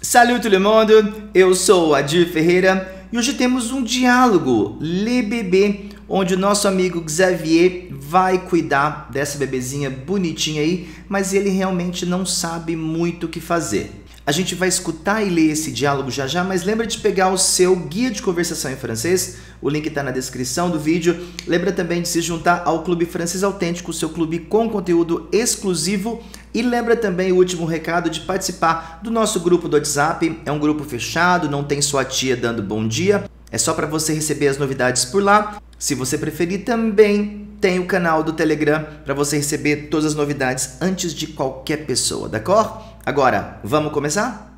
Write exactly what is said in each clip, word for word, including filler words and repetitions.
Salut tout le monde, eu sou Adir Ferreira e hoje temos um diálogo Le Bébé, onde o nosso amigo Xavier vai cuidar dessa bebezinha bonitinha aí, mas ele realmente não sabe muito o que fazer. A gente vai escutar e ler esse diálogo já já, mas lembra de pegar o seu guia de conversação em francês, o link está na descrição do vídeo. Lembra também de se juntar ao Clube Francês Autêntico, o seu clube com conteúdo exclusivo. E lembra também o último recado de participar do nosso grupo do WhatsApp. É um grupo fechado, não tem sua tia dando bom dia. É só para você receber as novidades por lá. Se você preferir, também tem o canal do Telegram para você receber todas as novidades antes de qualquer pessoa, d'accord? Agora, vamos começar?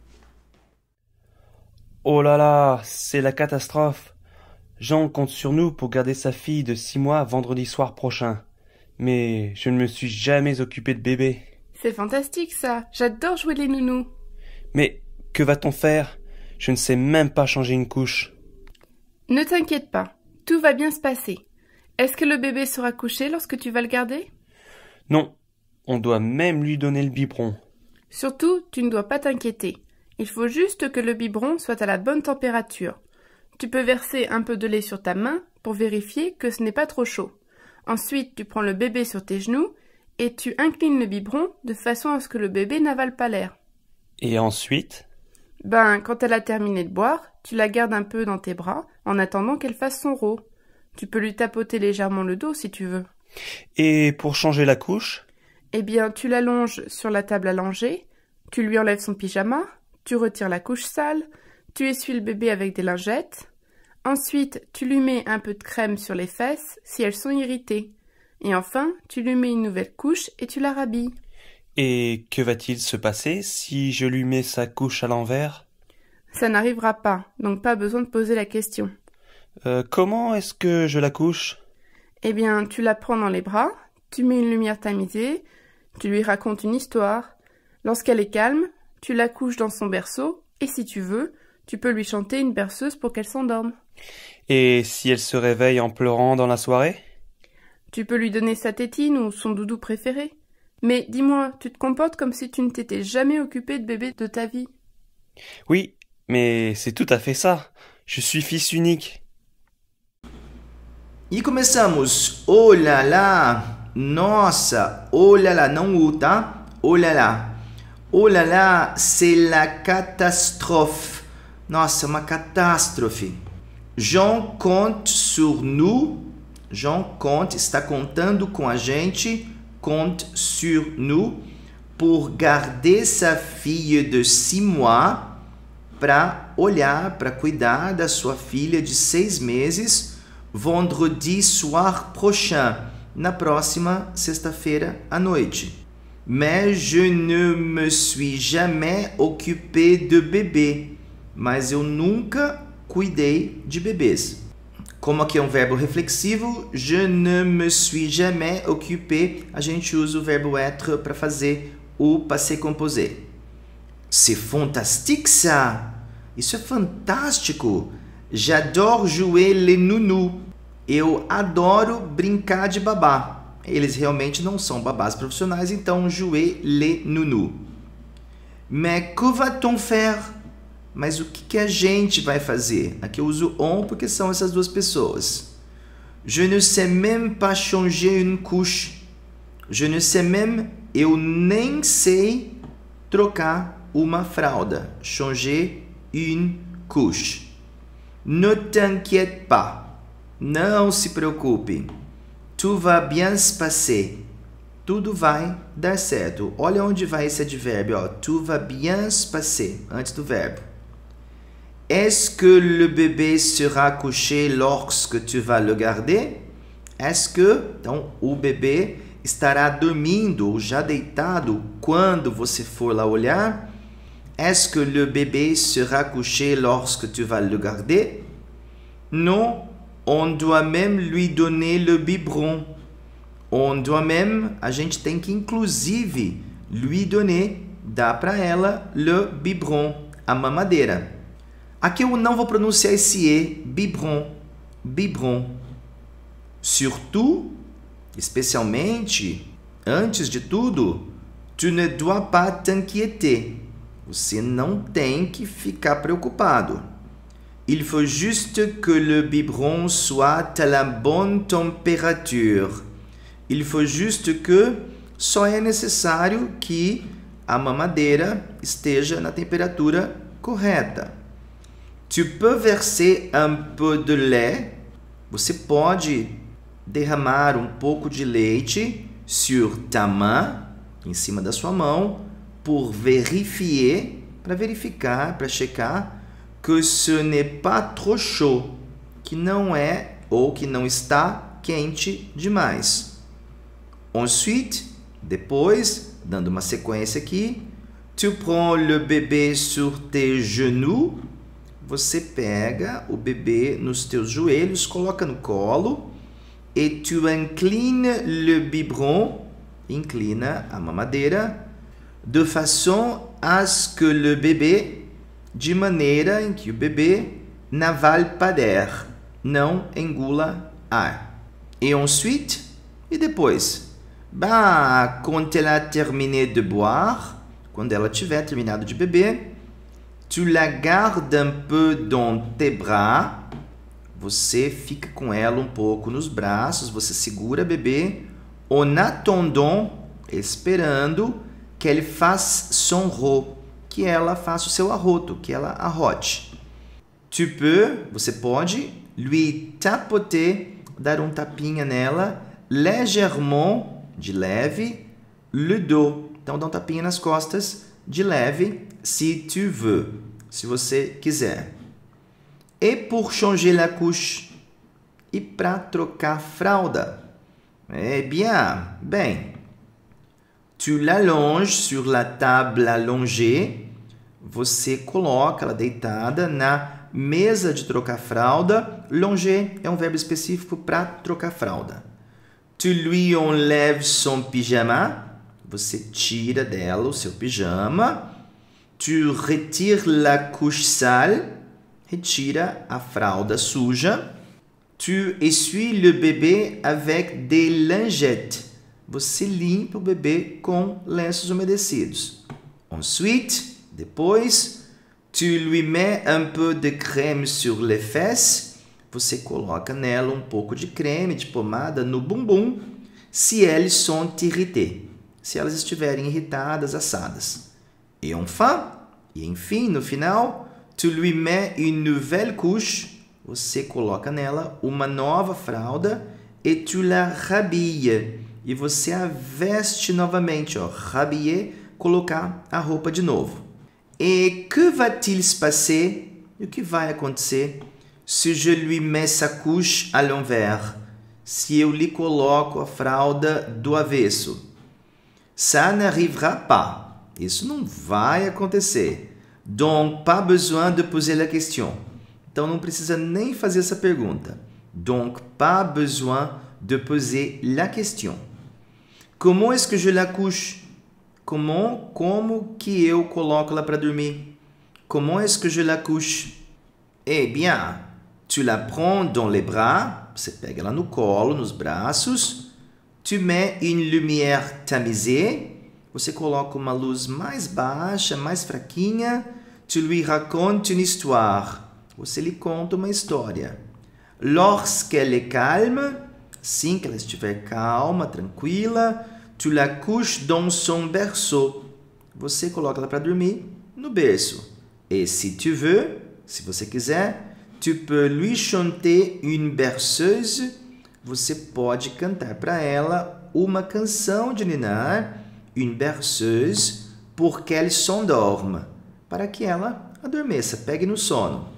Oh là là, c'est la catastrophe. Jean compte sur nous pour garder sa fille de six mois vendredi soir prochain. Mais je ne me suis jamais occupé de bébé. C'est fantastique ça, j'adore jouer les nounous. Mais que va-t-on faire? Je ne sais même pas changer une couche. Ne t'inquiète pas, tout va bien se passer. Est-ce que le bébé sera couché lorsque tu vas le garder? Non, on doit même lui donner le biberon. Surtout, tu ne dois pas t'inquiéter. Il faut juste que le biberon soit à la bonne température. Tu peux verser un peu de lait sur ta main pour vérifier que ce n'est pas trop chaud. Ensuite, tu prends le bébé sur tes genoux et tu inclines le biberon de façon à ce que le bébé n'avale pas l'air. Et ensuite? Ben, quand elle a terminé de boire, tu la gardes un peu dans tes bras en attendant qu'elle fasse son rot. Tu peux lui tapoter légèrement le dos si tu veux. Et pour changer la couche? Eh bien, tu l'allonges sur la table à langer, tu lui enlèves son pyjama, tu retires la couche sale, tu essuies le bébé avec des lingettes. Ensuite, tu lui mets un peu de crème sur les fesses si elles sont irritées. Et enfin, tu lui mets une nouvelle couche et tu la rhabilles. Et que va-t-il se passer si je lui mets sa couche à l'envers? Ça n'arrivera pas, donc pas besoin de poser la question. Euh, comment est-ce que je la couche? Eh bien, tu la prends dans les bras, tu mets une lumière tamisée, tu lui racontes une histoire. Lorsqu'elle est calme, tu la couches dans son berceau et si tu veux, tu peux lui chanter une berceuse pour qu'elle s'endorme. Et si elle se réveille en pleurant dans la soirée? Tu peux lui donner sa tétine ou son doudou préféré. Mais dis-moi, tu te comportes comme si tu ne t'étais jamais occupé de bébé de ta vie. Oui, mais c'est tout à fait ça. Je suis fils unique. E começamos. Oh là là, nossa, oh là là, não u, tá? Oh là là. Oh là là, c'est la catastrophe. Nossa, uma catástrofe. Jean compte sur nous. Jean compte, está contando com a gente. Compte sur nous pour garder sa fille de six mois, para olhar, para cuidar da sua filha de seis meses, vendredi soir prochain, na próxima sexta-feira à noite. Mais je ne me suis jamais occupé de bébé, mas eu nunca cuidei de bebês. Como aqui é um verbo reflexivo, je ne me suis jamais occupé, a gente usa o verbo être para fazer o passé composé. C'est fantastique ça! Isso é fantástico! J'adore jouer les nounous. Eu adoro brincar de babá. Eles realmente não são babás profissionais, então jouer les nounous. Mais que va-t-on faire? Mas o que, que a gente vai fazer? Aqui eu uso on porque são essas duas pessoas. Je ne sais même pas changer une couche. Je ne sais même, eu nem sei trocar uma fralda. Changer une couche. Ne t'inquiète pas. Não se preocupe. Tout va bien se passer. Tudo vai dar certo. Olha onde vai esse advérbio. Ó. Tout va bien se passer. Antes do verbo. Est-ce que le bébé sera couché lorsque tu vas le garder? Est-ce que, então, o bebê estará dormindo ou já deitado quando você for lá olhar? Est-ce que le bébé sera couché lorsque tu vas le garder? Non, on doit même lui donner le biberon. On doit même, a gente tem que inclusive lui donner, dar para ela le biberon, a mamadeira. Aqui eu não vou pronunciar esse E, biberon, biberon. Surtout, especialmente, antes de tudo, tu ne dois pas t'inquiéter. Você não tem que ficar preocupado. Il faut juste que le biberon soit à la bonne température. Il faut juste que só é necessário que a mamadeira esteja na temperatura correta. Tu peux verser un peu de lait. Você pode derramar um pouco de leite sur ta main, em cima da sua mão, pour vérifier, para verificar, para checar que ce n'est pas trop chaud, que não é ou que não está quente demais. Ensuite, depois, dando uma sequência aqui, tu prends le bébé sur tes genoux. Você pega o bebê nos teus joelhos, coloca no colo, et tu inclines le biberon, inclina a mamadeira, de façon à ce que le bébé, de maneira em que o bebê n'avale pas d'air, não engula ar. Et ensuite, e depois? Bah, quand elle a terminé de boire, quando ela tiver terminado de beber, tu la gardes un peu dans tes bras. Você fica com ela um pouco nos braços, você segura a bebê, en attendant, esperando qu'elle fasse son rot, que ela faça o seu arroto, que ela arrote. Tu peux, você pode, lui tapoter, dar um tapinha nela, légèrement, de leve, le dos. Então, dá um tapinha nas costas, de leve, si tu veux, se você quiser. Et pour changer la couche, e para trocar fralda. Eh bien, bem, tu l'allonges sur la table allongée, você coloca ela deitada na mesa de trocar fralda. Longer é um verbo específico para trocar fralda. Tu lui enlèves son pyjama, você tira dela o seu pijama. Tu retires la couche sale, retira a fralda suja. Tu essuies le bébé avec des lingettes, você limpa o bebê com lenços umedecidos. Ensuite, depois, tu lui mets un peu de crème sur les fesses, você coloca nela um pouco de creme, de pomada no bumbum, si elles sont irritées, se elas estiverem irritadas, assadas. Et enfin, e enfim, no final, tu lui mets une nouvelle couche, você coloca nela uma nova fralda, et tu la rhabilles, e você a veste novamente, ó, rhabiller, colocar a roupa de novo. Et que va-t-il se passer? E o que vai acontecer se je lui mets sa couche à l'envers? Se eu lhe coloco a fralda do avesso? Ça n'arrivera pas. Isso não vai acontecer. Donc, pas besoin de poser la question. Então, não precisa nem fazer essa pergunta. Donc, pas besoin de poser la question. Comment est-ce que je la couche? Comment, como que eu coloco ela para dormir? Comment est-ce que je la couche? Eh bien, tu la prends dans les bras, você pega ela no colo, nos braços. Tu mets une lumière tamisée, você coloca uma luz mais baixa, mais fraquinha. Tu lui racontes une histoire, você lhe conta uma história. Lorsqu'elle est calme, assim que ela estiver calma, tranquila, tu la couches dans son berceau, você coloca ela para dormir no berço. Et si tu veux, se você quiser, tu peux lui chanter une berceuse, você pode cantar para ela uma canção de ninar, une berceuse, pour qu'elle s'endorme, para que ela adormeça, pegue no sono.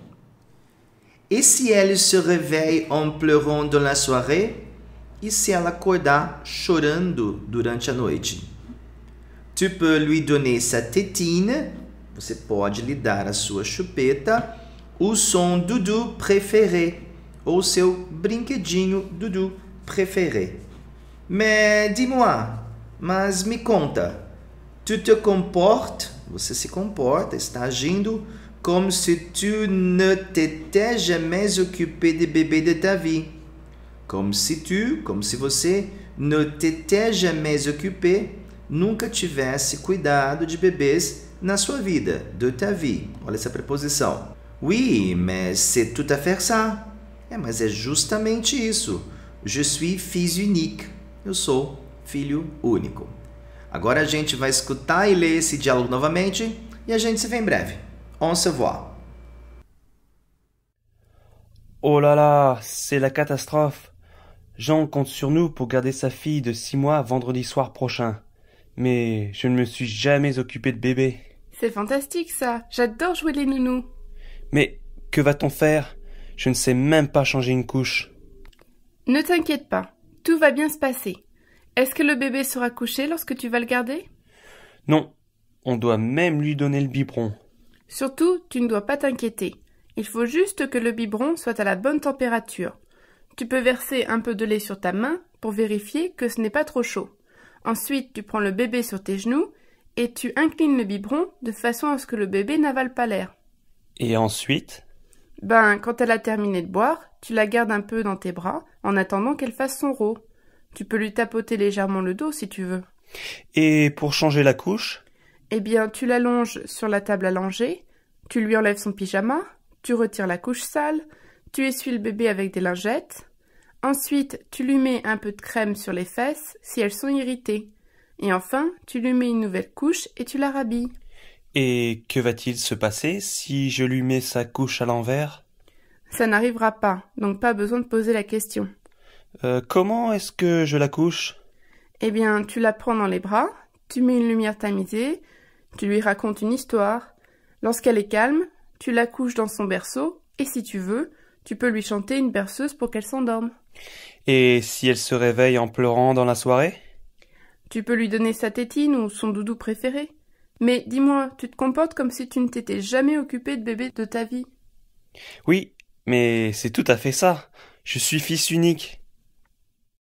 Et si elle se réveille en pleurant dans la soirée? E se ela acordar chorando durante a noite? Tu peux lui donner sa tétine, você pode lhe dar a sua chupeta, ou son doudou préféré, ou seu brinquedinho doudou préféré. Mais dis-moi, mas me conta, tu te comportes, você se comporta, está agindo comme si tu ne t'étais jamais occupé de bébé de ta vie. Comme si tu, como se você, ne t'étais jamais occupé, nunca tivesse cuidado de bebês na sua vida, de ta vie. Olha essa preposição. Oui, mais c'est tout à fait ça. É, mas é justamente isso. Je suis fils unique. Eu sou filho único. Agora a gente vai escutar e ler esse diálogo novamente e a gente se vê em breve. On se voit. Oh là là, c'est la catastrophe. Jean compte sur nous pour garder sa fille de six mois vendredi soir prochain. Mais je ne me suis jamais occupé de bébé. C'est fantastique ça, j'adore jouer les nounous. Mais que va-t-on faire? Je ne sais même pas changer une couche. Ne t'inquiète pas, tout va bien se passer. Est-ce que le bébé sera couché lorsque tu vas le garder? Non, on doit même lui donner le biberon. Surtout, tu ne dois pas t'inquiéter. Il faut juste que le biberon soit à la bonne température. Tu peux verser un peu de lait sur ta main pour vérifier que ce n'est pas trop chaud. Ensuite, tu prends le bébé sur tes genoux et tu inclines le biberon de façon à ce que le bébé n'avale pas l'air. Et ensuite? Ben, quand elle a terminé de boire, tu la gardes un peu dans tes bras en attendant qu'elle fasse son rot. Tu peux lui tapoter légèrement le dos si tu veux. Et pour changer la couche? Eh bien, tu l'allonges sur la table à langer, tu lui enlèves son pyjama, tu retires la couche sale, tu essuies le bébé avec des lingettes. Ensuite, tu lui mets un peu de crème sur les fesses si elles sont irritées. Et enfin, tu lui mets une nouvelle couche et tu la rhabilles. Et que va-t-il se passer si je lui mets sa couche à l'envers? Ça n'arrivera pas, donc pas besoin de poser la question. Euh, comment est-ce que je la couche? Eh bien, tu la prends dans les bras, tu mets une lumière tamisée, tu lui racontes une histoire. Lorsqu'elle est calme, tu la couches dans son berceau, et si tu veux, tu peux lui chanter une berceuse pour qu'elle s'endorme. Et si elle se réveille en pleurant dans la soirée? Tu peux lui donner sa tétine ou son doudou préféré. Mais dis-moi, tu te comportes comme si tu ne t'étais jamais occupé de bébé de ta vie. Oui, mais c'est tout à fait ça. Je suis fils unique.